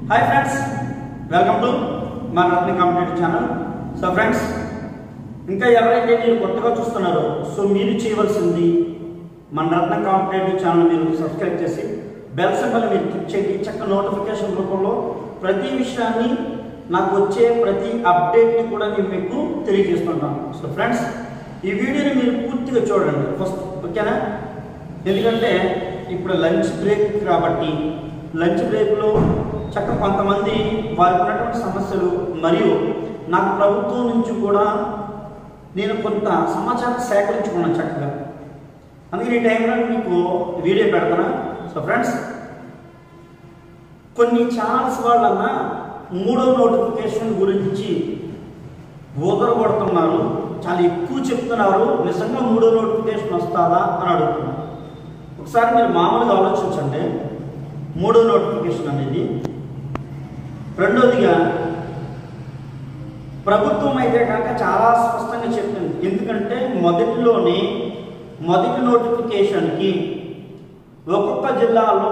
Hi friends, welcome to Mana Ratna competitive channel. So friends, ఇంకా ఎవరైతే మీరు కొత్తగా చూస్తున్నారో మీరు చేయవలసింది మన రత్న కాంపిటేటివ్ ఛానల్ మీరు సబ్స్క్రైబ్ చేసి బెల్ సింబల్ మీరు క్లిక్ చేయండి। చక్క నోటిఫికేషన్ రూపంలో ప్రతి విషయాన్ని నాకు వచ్చే ప్రతి అప్డేట్ ని కూడా నేను మీకు తెలియజేస్తుంటాను। సో ఫ్రెండ్స్, ఈ వీడియోని మీరు పూర్తిగా చూడండి ఫస్ట్, ఓకేనా? ఎందుకంటే ఇప్పుడు లంచ్ బ్రేక్ కాబట్టి లంచ్ బ్రేక్లో చక్క కొంతమంది వారికి ఉన్నటువంటి సమస్యలు మరియు నాకు ప్రభుత్వం నుంచి కూడా నేను కొంత సమాచారం సేకరించుకున్నాను చక్కగా, అందుకే ఈ టైంలో మీకు వీడియో పెడతాను। సో ఫ్రెండ్స్, కొన్ని ఛానల్స్ వాళ్ళన్నా మూడో నోటిఫికేషన్ గురించి ఊదరగొడుతున్నారు, చాలా ఎక్కువ చెప్తున్నారు, నిజంగా మూడో నోటిఫికేషన్ వస్తుందా అని అడుగుతున్నారు। ఒకసారి మీరు మామూలుగా ఆలోచించండి, మూడో నోటిఫికేషన్ అనేది రెండోదిగా ప్రభుత్వం అయితే కనుక చాలా స్పష్టంగా చెప్పింది। ఎందుకంటే మొదటి నోటిఫికేషన్కి ఒక్కొక్క జిల్లాలో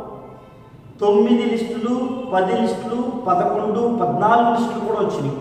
9 లిస్టులు, 10 లిస్టులు, 11, 14 లిస్టులు కూడా వచ్చినాయి।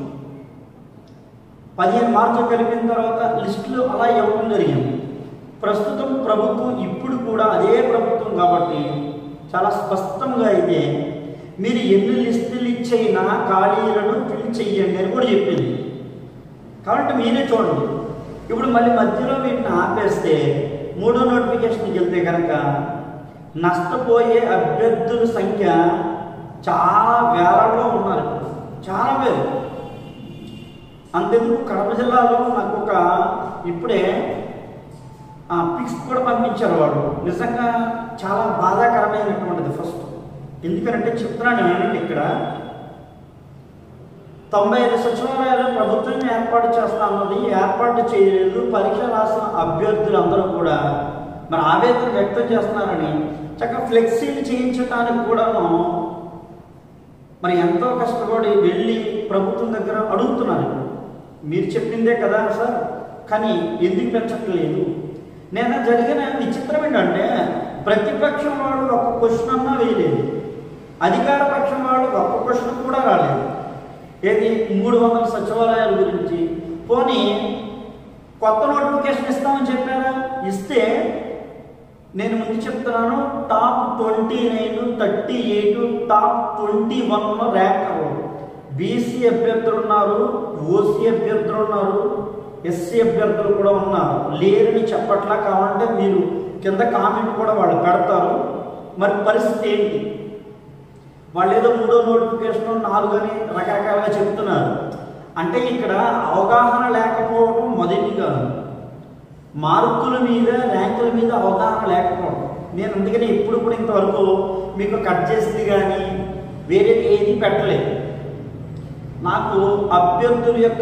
15 మార్కులు కలిపిన తర్వాత లిస్టులు అలా ఇవ్వడం జరిగింది। ప్రస్తుతం ప్రభుత్వం ఇప్పుడు కూడా అదే ప్రభుత్వం కాబట్టి చాలా స్పష్టంగా అయితే మీరు ఎన్ని లిస్టులు ఇచ్చైనా ఖాళీలను ఫిల్ చెయ్యండి అని కూడా చెప్పింది। కాబట్టి మీరే చూడండి, ఇప్పుడు మళ్ళీ మధ్యలో వీటిని ఆపేస్తే మూడో నోటిఫికేషన్కి వెళ్తే కనుక నష్టపోయే అభ్యర్థుల సంఖ్య చాలా వేలలో ఉన్నారు, చాలా వేలు। అంతెందుకు కడప జిల్లాలో నాకు ఇప్పుడే పిక్స్ కూడా పంపించారు వాళ్ళు, నిజంగా చాలా బాధాకరమైనటువంటిది। ఫస్ట్ ఎందుకంటే చెప్తున్నాను ఏమంటే, ఇక్కడ 95 సచివాలయాలు ప్రభుత్వం ఏర్పాటు చేస్తామన్నది ఏర్పాటు చేయలేదు, పరీక్ష రాసిన అభ్యర్థులందరూ కూడా మరి ఆవేదన వ్యక్తం చేస్తున్నారని చక్కగా ఫ్లెక్సీలు చేయించడానికి కూడాను మరి ఎంతో కష్టపడి వెళ్ళి ప్రభుత్వం దగ్గర అడుగుతున్నారు। మీరు చెప్పిందే కదా సార్, కానీ ఎందుకు పెంచట్లేదు? నేను జరిగిన విచిత్రం ఏంటంటే, ప్రతిపక్షం వాళ్ళు ఒక్క క్వశ్చన్ అన్నా వేయలేదు, అధికార పక్షం వాళ్ళు ఒక్క క్వశ్చన్ కూడా రాలేదు। ఏది 300 సచివాలయాల గురించి పోనీ కొత్త నోటిఫికేషన్ ఇస్తామని చెప్పారా? ఇస్తే నేను ముందు చెప్తున్నాను, టాప్ 29, 38, టాప్ 21 ర్యాంక్ అవ్వరు। బీసీ అభ్యర్థులు ఉన్నారు, ఓసీ అభ్యర్థులు ఉన్నారు, ఎస్సీ అభ్యర్థులు కూడా ఉన్నారు, లేరని చెప్పట్లా। కావాలంటే మీరు కింద కామెంట్ కూడా వాళ్ళు పెడతారు। మరి పరిస్థితి ఏంటి? వాళ్ళు ఏదో మూడో నోటిఫికేషన్ 4 అని రకరకాలుగా చెప్తున్నారు। అంటే ఇక్కడ అవగాహన లేకపోవడం మొదటిగా, మార్కుల మీద ర్యాంకుల మీద అవగాహన లేకపోవడం। నేను అందుకని ఎప్పుడు కూడా ఇంతవరకు మీకు కట్ చేసింది కానీ వేరేది ఏది పెట్టలేదు। నాకు అభ్యర్థుల యొక్క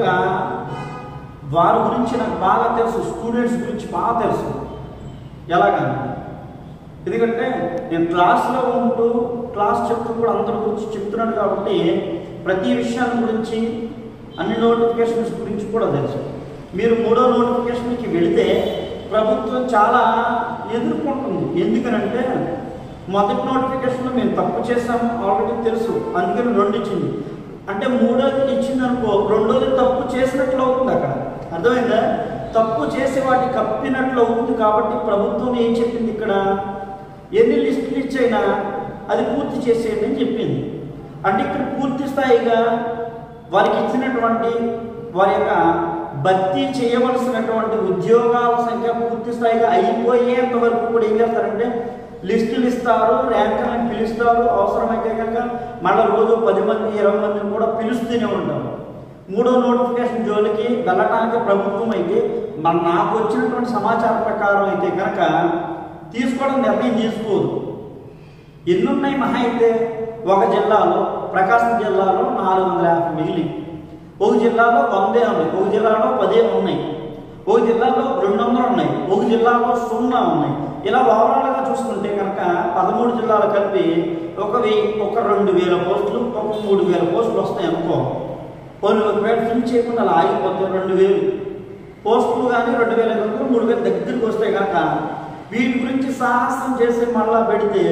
వారి గురించి నాకు బాగా తెలుసు, స్టూడెంట్స్ గురించి బాగా తెలుసు ఎలాగని। ఎందుకంటే నేను క్లాస్లో ఉంటూ క్లాస్ చెప్తూ కూడా అందరి గురించి చెప్తున్నాను కాబట్టి ప్రతి విషయాన్ని గురించి అన్ని నోటిఫికేషన్స్ గురించి కూడా తెలుసు। మీరు మూడో నోటిఫికేషన్కి వెళితే ప్రభుత్వం చాలా ఎదుర్కొంటుంది। ఎందుకనంటే మొదటి నోటిఫికేషన్లో మేము తప్పు చేసాము ఆల్రెడీ తెలుసు, అందుకని 2 ఇచ్చింది। అంటే మూడోది ఇచ్చింది అనుకో, రెండోది తప్పు చేసినట్లు అవుతుంది, అక్కడ అర్థమైందా? తప్పు చేసి వాటి కప్పినట్లు అవుతుంది। కాబట్టి ప్రభుత్వం ఏం చెప్పింది, ఇక్కడ ఎన్ని లిస్టులు ఇచ్చైనా అది పూర్తి చేసేయండి అని చెప్పింది। అంటే ఇక్కడ పూర్తి స్థాయిగా వారికి ఇచ్చినటువంటి వారి యొక్క భర్తీ చేయవలసినటువంటి ఉద్యోగాల సంఖ్య పూర్తి స్థాయిగా అయిపోయేంత వరకు కూడా ఏం చేస్తారంటే లిస్టులు ఇస్తారు, ర్యాంకులను పిలుస్తారు, అవసరమైతే కనుక మళ్ళీ రోజు 10 మంది 20 మందిని కూడా పిలుస్తూనే ఉంటారు। మూడో నోటిఫికేషన్ జోలికి వెళ్ళటానికి ప్రభుత్వం అయితే నాకు వచ్చినటువంటి సమాచారం ప్రకారం అయితే కనుక తీసుకోవడం నిర్ణయం తీసుకోదు। ఎన్నున్నాయి మహా అయితే ఒక జిల్లాలో, ప్రకాశం జిల్లాలో 450 మిగిలి, ఒక జిల్లాలో 100 ఉన్నాయి, ఒక జిల్లాలో 10 ఉన్నాయి, ఒక జిల్లాలో 200 ఉన్నాయి, ఒక జిల్లాలో 0 ఉన్నాయి। ఇలా ఓవరాల్గా చూసుకుంటే కనుక 13 జిల్లాలు కలిపి ఒక 2000 పోస్టులు, ఒక 3000 పోస్టులు వస్తాయి అనుకో। కొన్ని ఒకవేళ ఫిల్ చేయకుండా అలా ఆగిపోతే 2000 పోస్టులు కానీ 2500, 3000 దగ్గరికి వస్తాయి కనుక వీటి గురించి సాహసం చేసి మళ్ళా పెడితే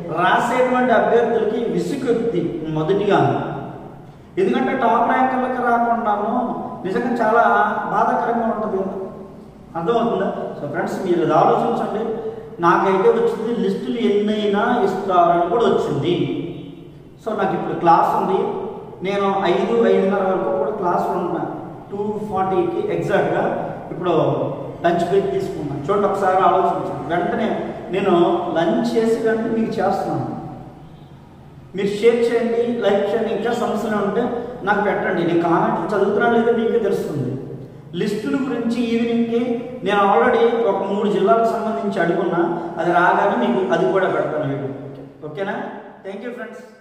రాసేటువంటి అభ్యర్థులకి విసుగొత్తి మొదటిగా. ఎందుకంటే టాప్ ర్యాంకులకు రాకుండాను నిజంగా చాలా బాధాకరంగా ఉంటుంది. అర్థమవుతుందా? సో ఫ్రెండ్స్, మీరు ఇది ఆలోచించండి. నాకైతే వచ్చింది లిస్టులు ఎన్నైనా ఇస్తారని కూడా వచ్చింది. సో నాకు ఇప్పుడు క్లాస్ ఉంది. నేను 5-5:30 వరకు కూడా క్లాస్ ఉంటాను. 2:40కి ఎగ్జాక్ట్గా ఇప్పుడు లంచ్ బ్రేక్ తీసుకున్నాను. చూడండి, ఒకసారి ఆలోచించండి. వెంటనే నేను లంచ్ చేసి వెంటనే మీకు చేస్తున్నాను. మీరు షేర్ చేయండి, లైక్ చేయండి. ఇంకా సమస్యలు ఉంటే నాకు పెట్టండి. నేను కామెంట్లు చదువుతున్నా లేదో మీకే తెలుస్తుంది. లిస్టుల గురించి ఈవినింగ్కి నేను ఆల్రెడీ ఒక 3 జిల్లాలకు సంబంధించి అడుగున్నా. అది రాగానే మీకు అది కూడా పెడతాను వీడియో. ఓకేనా? Thank you friends.